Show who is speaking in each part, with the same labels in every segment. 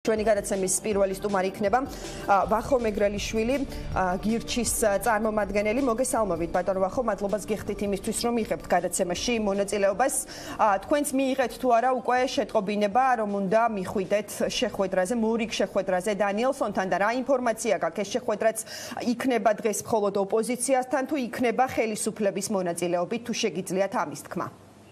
Speaker 1: ჩვენი გადაცემის პირველი სტუმარი იქნება ვახო მეგრელიშვილი, გირჩის წარმომადგენელი. მოგესალმებით ბატონო ვახო, მადლობას გიხდით იმისთვის, რომ მიიღებთ გადაცემაში მონაწილეობას. თქვენც მიიღეთ თუ არა უკვე შეტყობინება, რომ უნდა მიხვიდეთ შეხვედრაზე, მორიგ შეხვედრაზე დანიელსონთან და რა ინფორმაცია გაქვს? ეს შეხვედრაც იქნება დღეს მხოლოდ ოპოზიციასთან თუ იქნება ხელისუფლების მონაწილეობით, თუ შეგიძლიათ ამის თქმა?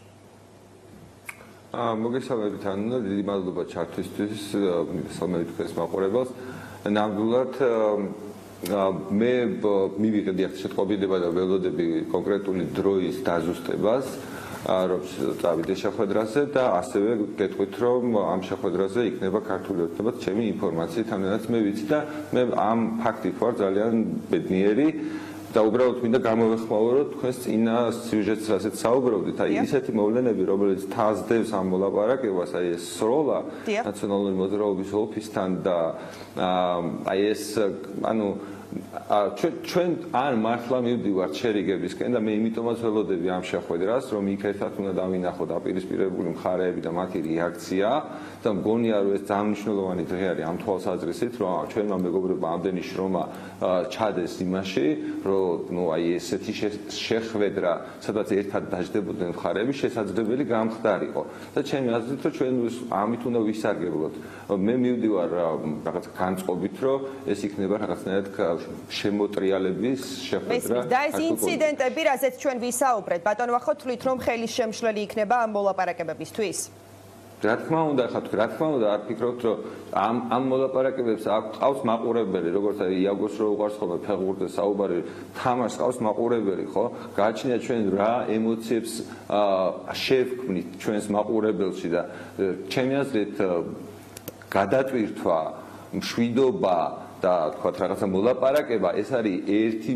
Speaker 2: მოგესალმებით ანნა, დიდი მადლობა ჩართვისთვის, მოგესალმებით თქვენს მაყურებელს. ნამდვილად მე მივიღებდი ახლა შეტყობინება და ველოდები კონკრეტული დროის დაზუსტებას, რომ წავიდე შეხვედრაზე და ასევე გეტყვით, რომ ამ შეხვედრაზე იქნება ქართული ოცნებაც ჩემი ინფორმაციით, ამიტომაც მე ვიცი და მე ამ ფაქტით ვარ ძალიან ბედნიერი. და უბრალოდ მინდა გამოვეხმაურო თქვენს წინა სიუჟეტს, რასაც საუბრობდით, აი ისეთი მოვლენები, რომელიც თასდევს ამ მოლაპარაკებას, აი ეს სროლა ნაციონალური მოძრაობის ოფისთან და აი ეს ანუ ჩვენ ან მართლა მივდივართ შერიგებისკენ და მე იმიტომაც ველოდები ამ შეხვედრას, რომ იქ ერთად უნდა დავინახოთ დაპირისპირებული მხარეები და მათი რეაქცია და მგონია რომ ეს ძალიან მნიშვნელოვანი დღე არის ამ თვალსაზრისით, რომ ჩვენმა მეგობრებმა ამდენი შრომა ჩადეს იმაში, რომ აი ესეთი შეხვედრა, სადაც ერთად დაждდებოდნენ მხარეები, შესაძლებელი გამხდარიყო. და ჩემი აზრით, რომ ჩვენ ამით უნდა ვისარგებლოთ. მე მივდივარ რაღაც განწყობით, რომ ეს იქნება რაღაცნაირად შემოტრიალების შეხვედრა.
Speaker 1: და ეს ინციდენტები, რასაც ჩვენ ვისაუბრეთ, ბატონო ვახო, თვლით რომ ხელის შემშლელი იქნება ამ მოლაპარაკებებისთვის?
Speaker 2: რა თქმა უნდა, არ ფიქრობთ, რომ ამ მოლაპარაკებებს ყავს მაყურებელი, როგორც იაგოს რო უყარს ხოლმე ფეხბურთზე საუბარი, თამაშს ყავს მაყურებელი, ხო? გააჩნია ჩვენ რა ემოციებს შევქმნით ჩვენს მაყურებელში და ჩემი აზრით გადატვირთვა, მშვიდობა და თქვათ რაღაცა მოლაპარაკება, ეს არის ერთი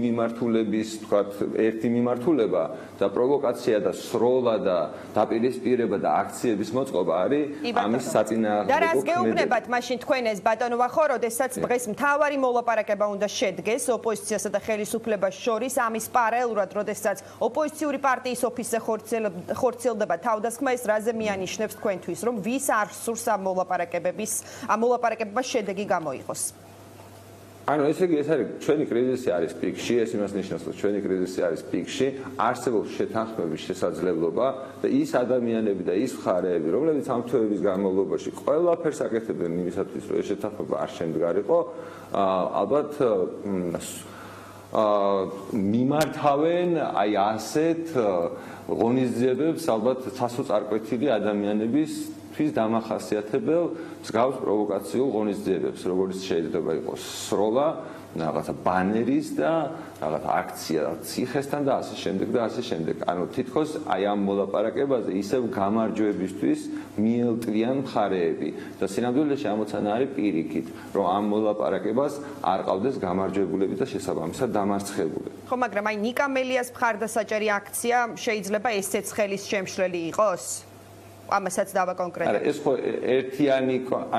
Speaker 2: მიმართულება და პროვოკაცია და სროლა და დაპირისპირება და აქციების მოწყობა არის ამის საწინააღმდეგო.
Speaker 1: და რას გეუბნებათ მაშინ თქვენ ეს ბატონო ვახო, როდესაც დღეს მთავარი მოლაპარაკება უნდა შედგეს ოპოზიციასა და ხელისუფლებას შორის, ამის პარალელურად, როდესაც ოპოზიციური პარტიის ოფისზე ხორციელდება თავდასხმა, ეს რაზე მიანიშნებს თქვენთვის, რომ ვის არ სურს ამ მოლაპარაკებების შედეგი გამოიღოს?
Speaker 2: ანუ ესე იგი ეს არის ჩვენი კრიზისი არის პიკში, ეს იმას ნიშნავს, რომ ჩვენი კრიზისი არის პიკში, არსებობს შეთანხმების შესაძლებლობა და ის ადამიანები და ის მხარეები, რომლებიც ამ თვეების განმავლობაში ყველაფერს აკეთებდნენ იმისათვის, რომ ეს შეთანხმება არ შემდგარიყო, ალბათ მიმართავენ აი ასეთ ღონისძიებებს, ალბათ სასოწარკვეთილი ადამიანების დამახასიათებელ მსგავს პროვოკაციულ ღონისძიებებს, როგორც შეიძლება იყოს სროლა, რაღაცა ბანერის და რაღაცა აქცია ციხესთან და ასე შემდეგ და ასე შემდეგ. ანუ თითქოს აი ამ მოლაპარაკებაზე ისევ გამარჯვებისთვის მიელტვიან მხარეები და სინამდვილეში ამოცანა არის პირიქით, რომ ამ მოლაპარაკებას არ ყავდეს გამარჯვებულები და შესაბამისად დამარცხებულები.
Speaker 1: ხო, მაგრამ აი ნიკამელიას მხარდასაჭერი აქცია შეიძლება ესეც ხელის შემშლელი იყოს? ამასაც დავაკონკრეტებ.
Speaker 2: ეს ხო ერთიანი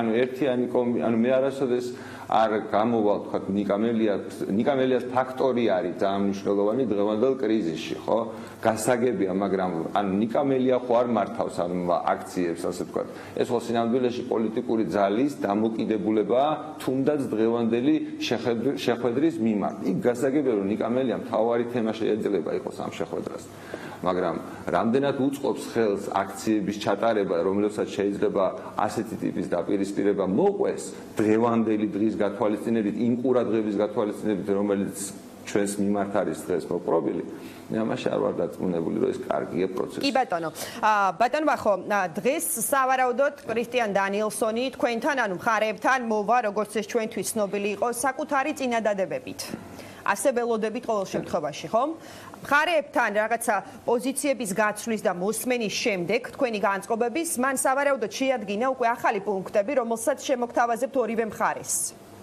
Speaker 2: მე არასოდეს არ გამოვალ თქვა ნიკამელიას ფაქტორი არის ძალიან მნიშვნელოვანი დღევანდელ კრიზისში, ხო? გასაგებია, მაგრამ ნიკამელია ხო არ მართავს ამ აქციებს, ასე თქვა. ეს ხო სინამდვილეში პოლიტიკური ძალის დამოკიდებულებაა თუნდაც დღევანდელი შეხვედრის მიმართ. იქ გასაგებია, რომ ნიკამელია მთავარი თემა შეიძლება იყოს ამ შეხვედრას. მაგრამ რამდენად უწყობს ხელს აქციების ჩატარება, რომელსაც შეიძლება ასეთი ტიპის დაპირისპირება მოყვეს დღევანდელი დღის გათვალისწინებით, იმ ყურადღების გათვალისწინებით, რომელიც ჩვენს მიმართ არის დღეს მოპყრობილი, მე ამაში არ ვარ დარწმუნებული, რომ ეს კარგია პროცესი.
Speaker 1: კი ბატონო. ბატონო ვახო, დღეს სავარაუდოდ კრისტიან დანიელსონი თქვენთან, ანუ მხარეებთან მოვა, როგორც ეს ჩვენთვის ცნობილი იყო, საკუთარი წინადადებებით. ასე ველოდებით ყოველ შემთხვევაში, ხო? მხარეებთან რაღაცა პოზიციების გაცვლის და მოსმენის შემდეგ თქვენი განწყობების მან სავარაუდოდ შეადგინა უკვე ახალი პუნქტები, რომელსაც შემოგთავაზებთ ორივე მხარეს.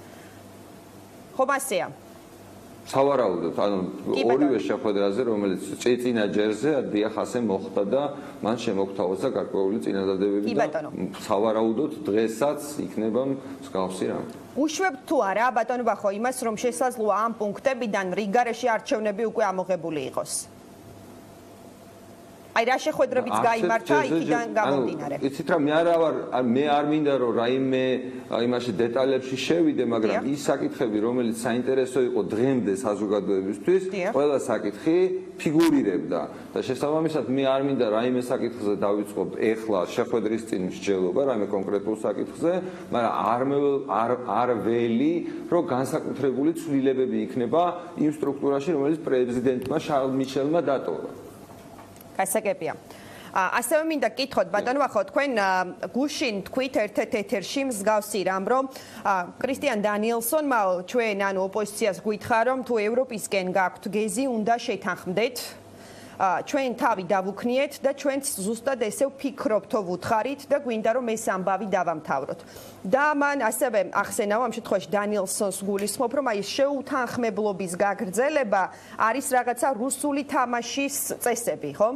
Speaker 1: ხომ ასეა?
Speaker 2: სავარაუდოდ, ანუ ორივე შეხვედრაზე, რომელიც წინა ჯერზე დიახ ასე მოხდა და მან შემოგთავაზა გარკვეული წინადადებები და სავარაუდოდ დღესაც იქნება მსგავსი რამ.
Speaker 1: უშვებთ თუ არა ბატონო ვახო იმას, რომ შესაძლოა ამ პუნქტებიდან რიგ გარეშე არჩევნები უკვე ამოღებული იყოს? აი რა შეხვედრებიც გაიმართა იქიდან გამომდინარე.
Speaker 2: იცით რა, მე არ მინდა რომ რაიმე იმაში დეტალებში შევიდე, მაგრამ ის საკითხები, რომელიც საინტერესო იყო დღემდე საზოგადოებისთვის, ყველა საკითხი ფიგურირებდა და შესაბამისად მე არ მინდა რაიმე საკითხზე დავიწყოთ ეხლა შეხვედრის წინ მსჯელობა, რაიმე კონკრეტულ საკითხზე, მაგრამ არ ველი, რომ განსაკუთრებული ცვლილებები იქნება იმ სტრუქტურაში, რომელიც პრეზიდენტმა შარლ მიშელმა დატოვა.
Speaker 1: გასაგებია. ასევე მინდა გკითხოთ ბატონო ახო თქვენ გუშინ თქვით ერთ-ერთ ეთერში მსგავსი რამ რომ კრისტიან დანიელსონმა ჩვენ ანუ ოპოზიციას გვითხრა რომ თუ ევროპისკენ გაქვთ გეზი უნდა შეთანხმდეთ ჩვენ თავი დავუქნიეთ და ჩვენც ზუსტად ესე ვფიქრობთ ვუთხარით და გვინდა რომ ეს ამბავი დავამთავროთ. და მან ასევე ახსენა ამ შემთხვევაში დანიელსონს გულისხმობ რომ აი შეუთანხმებლობის გაგრძელება არის რაღაცა რუსული თამაშის წესები, ხო?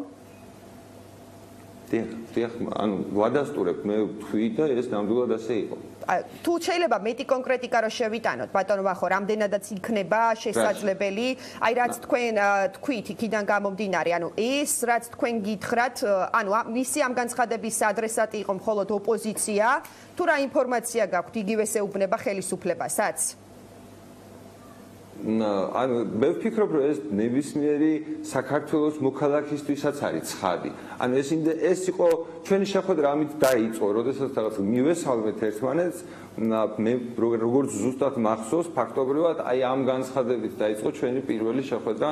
Speaker 2: დიახ, ანუ ვადასტურებ მე თქვი და ეს ნამდვილად ასე იყო.
Speaker 1: თუ შეიძლება მეტი კონკრეტიკა რო შევიტანოთ, ბატონო ვახო, რამდენადაც იქნება შესაძლებელი, აი რაც თქვენ თქვით იქიდან გამომდინარე, ანუ ეს რაც თქვენ გითხრათ, ანუ მისი ამ განცხადების ადრესატი იყო მხოლოდ ოპოზიცია, თუ რა ინფორმაცია გაქვთ, იგივე შეუბნება ხელისუფლებასაც?
Speaker 2: ანუ მე ვფიქრობ რომ ეს ნებისმიერი საქართველოს მოქალაქისთვისაც არის ცხადი. ანუ ეს იყო ჩვენი შეხვედრა ამით დაიწყო, როდესაც რაღაც მივესალმეთ ერთმანეთს, მე როგორც ზუსტად მახსოვს, ფაქტობრივად აი ამ განცხადებით დაიწყო ჩვენი პირველი შეხვედრა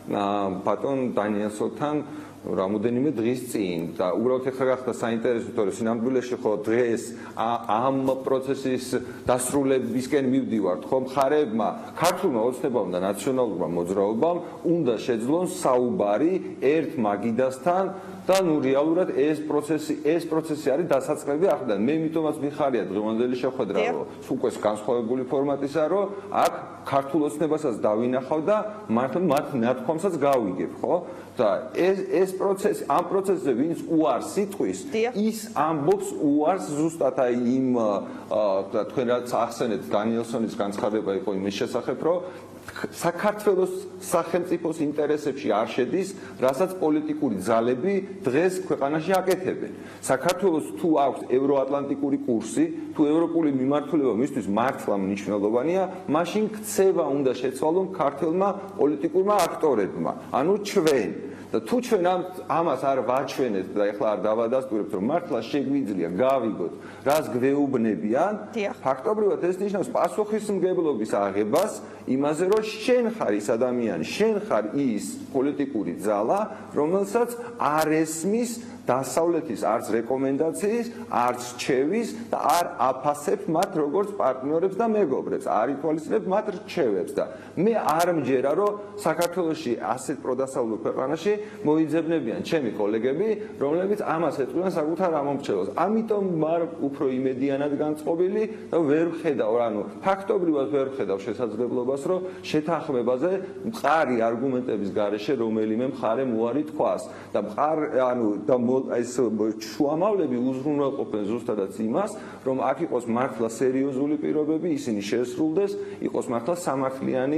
Speaker 2: ბატონ დანიელსონთან რამოდენიმე დღის წინ და უბრალოდ ეხლა გახდა საინტერესო, თორე სინამდვილეში ხო დღეს ამ პროცესის დასრულებისკენ მივდივართ, ხო მხარეებმა, ქართულმა ოცნებამ და ნაციონალურმა მოძრაობამ უნდა შეძლონ საუბარი ერთ მაგიდასთან და ნუ რეალურად ეს პროცესი არის დასაწყები ახლა. მე მითომაც მიხარია დღევანდელი შეხვედრა, რომ უკვე განსხვავებული ფორმატისაა, რომ აქ ქართულ ოცნებასაც დავინახავ და მართლა მათ ნათქვამსაც გავიგებ, ხო? და ეს პროცესი, ამ პროცესზე ვინც უარს სიტყვის, ის ამბობს უარს ზუსტად აი იმ თქვენ რაც ახსენეთ დანიელსონის განცხადება იყო იმის შესახებ, რომ საქართველოს სახელმწიფოს ინტერესებში არ შედის, რასაც პოლიტიკური ძალები დღეს ქვეყანაში აკეთებენ. საქართველოს თუ აქვს ევროატლანტიკური კურსი, თუ ევროპული მიმართულება მისთვის მართლა მნიშვნელოვანია, მაშინ ქცევა უნდა შეცვალონ ქართველმა პოლიტიკურმა აქტორებმა, ანუ ჩვენ. და თუ ჩვენ ამას არ ვაჩვენებთ და ეხლა არ დავადასტურებთ, რომ მართლა შეგვიძლია გავიგოთ, რას გვეუბნებიან, ფაქტობრივად ეს ნიშნავს პასუხისმგებლობის აღებას იმაზე, რომ შენ ხარ ის ადამიანი, შენ ხარ ის პოლიტიკური ძალა, რომელსაც არ ესმის დასავლეთის არც რეკომენდაციის, არც რჩევის და არ აფასებ მათ როგორც პარტნიორებს და მეგობრებს, არ ითვალისწინებ მათ რჩევებს და მე არ მჯერა, რომ საქართველოში ასეთ პროდასავლურ ქვეყანაში მოიძებნებიან ჩემი კოლეგები, რომლებიც ამას ეტყვიან საკუთარ ამომრჩევლს. ამიტომ მარ უფრო იმედიანად განწყობილი და ვერ ვხედავ, ანუ ფაქტობრივად ვერ ვხედავ შესაძლებლობას, რომ შეთანხმებაზე მყარი არგუმენტების გარეშე რომელიმე მხარემ უარი თქვას და ეს შუამავლები უზრუნველყოფენ ზუსტადაც იმას, რომ აქ იყოს მართლა სერიოზული პირობები, ისინი შესრულდეს, იყოს მართლა სამართლიანი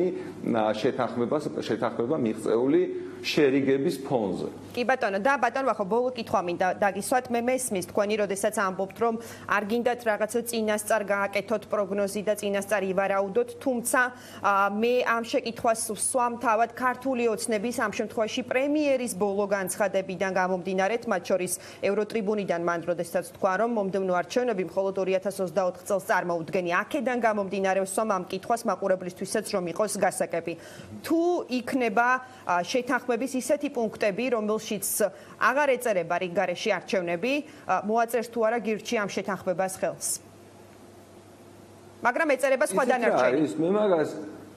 Speaker 2: შეთანხმება მიღწეული შერიგების ფონზე.
Speaker 1: კი ბატონო, და ბატონო ახო ბოლო კითხვა მინდა დაგისვათ, მე მესმის თქვენი, როდესაც ამბობთ, რომ არ გინდათ რაღაცა წინასწარ გააკეთოთ პროგნოზი და წინასწარ ივარაუდოთ, თუმცა მე ამ შეკითხვას ვსვამ თავად ქართული ოცნების ამ შემთხვევაში პრემიერის ბოლო განცხადებიდან გამომდინარეთ, მათ შორის ევროტრიბუნიდან მან როდესაც თქვა, რომ მომდევნო არჩევნები მხოლოდ 2024 წელს წარმოუდგენი. აქედან გამომდინარე ვსვამ ამ კითხვას მაყურებლისთვისაც რომ იყოს გასაგები. თუ იქნება შეთანხმების ისეთი პუნქტები, რომელშიც აღარ ეწერება რიგგარეში არჩევნები, მოაწერს თუ არა გირჩი ამ შეთანხმებას ხელს. მაგრამ ეწერება სხვა დანარჩენი.
Speaker 2: მე მაგას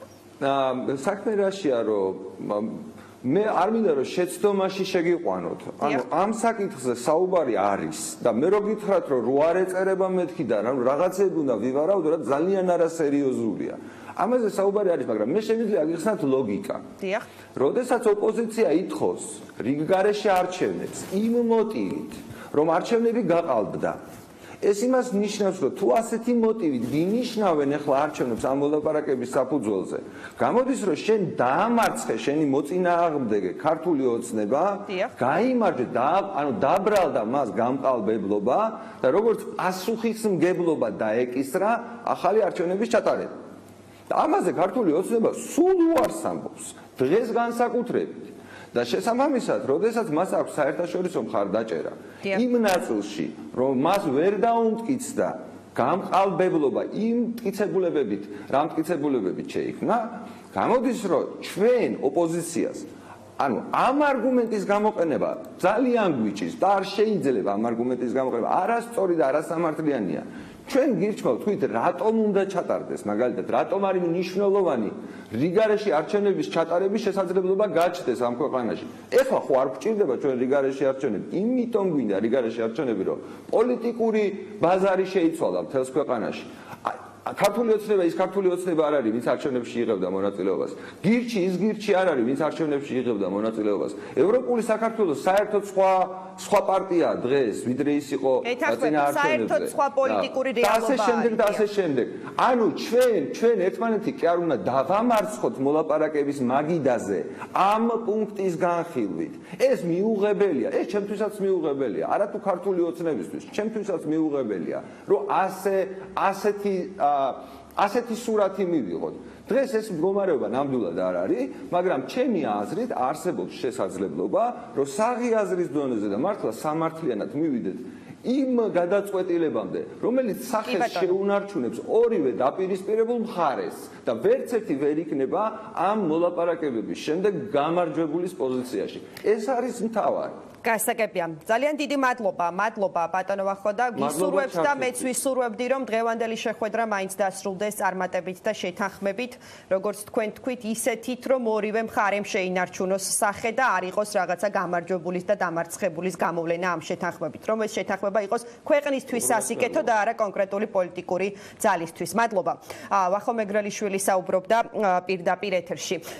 Speaker 2: საქმე რაშია, რომ მე არ მინდა რომ შეცდომაში შეგიყვანოთ. ანუ ამ საკითხზე საუბარი არის და მე რო გითხრათ რომ რო არ ეწერება მეთქიდან, ანუ რაღაცები უნდა ვივარავდო, რა ძალიან არასერიოზულია. ამაზე საუბარი არის, მაგრამ მე შემიძლია გიხსნათ ლოგიკა.
Speaker 1: დიახ.
Speaker 2: როდესაც ოპოზიცია ითხოვს რიგგარეშე არჩევნებს იმ მოტივით, რომ არჩევნები გაყალბდა, ეს იმას ნიშნავს, რომ თუ ასეთი მოტივით გინიშნავენ ახლა არჩევნებს ამ მოლაპარაკების საფუძველზე, გამოდის, რომ შენ დაამარცხე შენი მოწინააღმდეგე ქართული ოცნება, გაიმარჯვე და ანუ დაბრალდა მას გამყალბებლობა და როგორც პასუხისმგებლობა დაეკისრა ახალი არჩევნების ჩატარება. და ამაზე ქართული ოცნება სულ უარს ამბობს, დღეს განსაკუთრებით. და შესაბამისად, როდესაც მას აქვს საერთაშორისო მხარდაჭერა, იმ ნაწილში, რომ მას ვერ დაუმტკიცდა გამყალბებლობა იმ მტკიცებულებებით, რა მტკიცებულებებით შეიქმნა, გამოდის, რომ ჩვენ ოპოზიციას, ანუ ამ არგუმენტის გამოყენება ძალიან გვიჭირს და არ შეიძლება ამ არგუმენტის გამოყენება, არასწორი და არასამართლიანია. ჩვენ გირჩევთ თვით რატომ უნდა ჩატარდეს, მაგალითად, რატომ არის მნიშვნელოვანი რიგარეში არჩევნების ჩატარების შესაძლებლობა გაჩნდეს ამ ქვეყანაში. ეხლა ხო არ გვჭირდება ჩვენ რიგარეში არჩევნები, იმიტომ გვინდა რიგარეში არჩევნები, რომ პოლიტიკური ბაზარი შეიცვალა მთელს ქვეყანაში. ქართული ოცნება ის ქართული ოცნება არ არის, ვინც არჩევნებში იღებდა მონაწილეობას. გირჩი ის გირჩი არ არის, ვინც არჩევნებში იღებდა მონაწილეობას. ევროპული საქართველოს საერთოდ სხვა პარტიაა დღეს, ვიდრე ის იყო წინა არჩევნებზე.
Speaker 1: საერთოდ სხვა პოლიტიკური რეალობაა.
Speaker 2: და ასე შემდეგ. ანუ ჩვენ ერთმანეთი კი არ უნდა დავამარცხოთ მოლაპარაკების მაგიდაზე ამ პუნქტის განხილვით. ეს მიუღებელია, ეს ჩემთვისაც მიუღებელია, არა თუ ქართული ოცნებისთვის, ჩემთვისაც მიუღებელია, რომ ასეთი სურათი მივიღოთ. დღეს ეს მდგომარეობა ნამდვილად არ არის, მაგრამ ჩემი აზრით არსებობს შესაძლებლობა, რომ საღი-აზრის დონეზე და მართლა სამართლიანად მივიდეთ იმ გადაწყვეტილებამდე, რომელიც სახეს შეუნარჩუნებს ორივე დაპირისპირებულ მხარეს და ვერც ერთი ვერ იქნება ამ მოლაპარაკებების შემდეგ გამარჯვებულის პოზიციაში. ეს არის მთავარი.
Speaker 1: გასაგებია. ძალიან დიდი მადლობა ბატონო ვახო და გისურვებთ და მეც ვისურვებდი რომ დღევანდელი შეხვედრა მაინც დასრულდეს წარმატებით და შეთანხმებით, როგორც თქვენ თქვით, ისეთით რომ ორივე მხარემ შეინარჩუნოს სახე და არ იყოს რაღაცა გამარჯვებულის და დამარცხებულის გამოვლენა ამ შეთანხმებით, რომ ეს შეთანხმება იყოს ქვეყნისთვის სასიკეთო და არა კონკრეტული პოლიტიკური ძალისთვის. მადლობა. ვახო მეგრელიშვილი საუბრობდა პირდაპირ ეთერში.